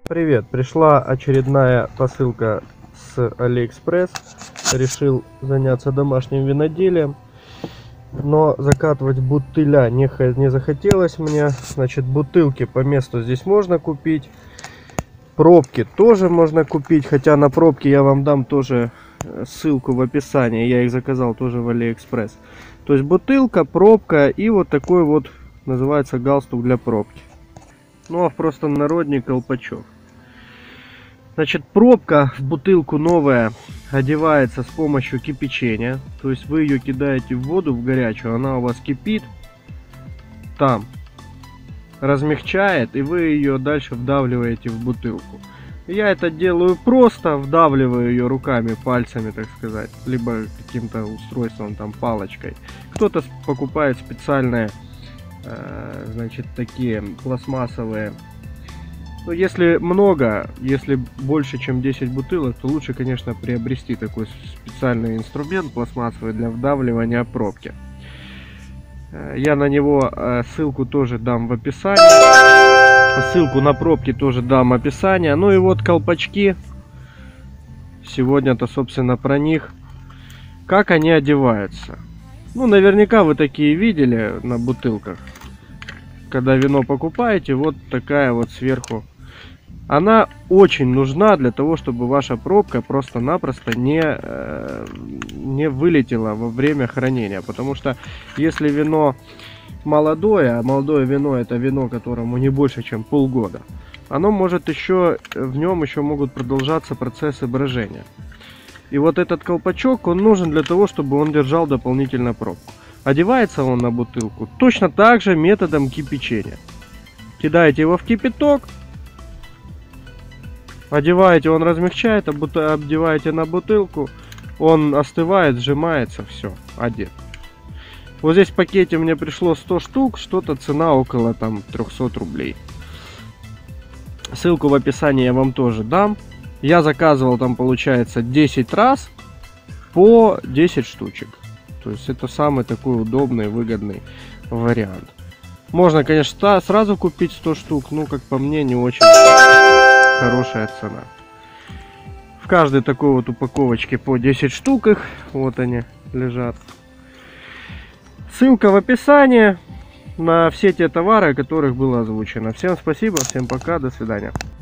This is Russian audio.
Привет, пришла очередная посылка с AliExpress. Решил заняться домашним виноделием, но закатывать бутыля не захотелось мне. Значит, бутылки по месту здесь можно купить, пробки тоже можно купить, хотя на пробки я вам дам тоже ссылку в описании, я их заказал тоже в AliExpress. То есть бутылка, пробка и вот такой вот называется галстук для пробки. Ну а в простонародье колпачок. Значит, пробка в бутылку новая одевается с помощью кипячения. То есть вы ее кидаете в воду, в горячую, она у вас кипит, там размягчает, и вы ее дальше вдавливаете в бутылку. Я это делаю просто, вдавливаю ее руками, пальцами, так сказать, либо каким-то устройством, там, палочкой. Кто-то покупает специальные, значит, такие пластмассовые. Ну, если много, если больше чем 10 бутылок, то лучше, конечно, приобрести такой специальный инструмент пластмассовый для вдавливания пробки. Я на него ссылку тоже дам в описании. Ссылку на пробки тоже дам в описании. Ну и вот колпачки. Сегодня-то, собственно, про них. Как они одеваются. Ну, наверняка вы такие видели на бутылках. Когда вино покупаете, вот такая вот сверху. Она очень нужна для того, чтобы ваша пробка просто-напросто не вылетела во время хранения. Потому что если вино молодое, а молодое вино — это вино, которому не больше, чем полгода, оно может еще, в нем еще могут продолжаться процессы брожения. И вот этот колпачок, он нужен для того, чтобы он держал дополнительно пробку. Одевается он на бутылку точно так же методом кипячения. Кидаете его в кипяток, одеваете, он размягчает, обдеваете на бутылку, он остывает, сжимается, все, одет. Вот здесь в пакете мне пришло 100 штук, что-то цена около там 300 рублей. Ссылку в описании я вам тоже дам. Я заказывал там, получается, 10 раз по 10 штучек. То есть это самый такой удобный, выгодный вариант. Можно, конечно, сразу купить 100 штук, но, как по мне, не очень хорошая цена. В каждой такой вот упаковочке по 10 штук их. Вот они лежат. Ссылка в описании на все те товары, о которых было озвучено. Всем спасибо, всем пока, до свидания.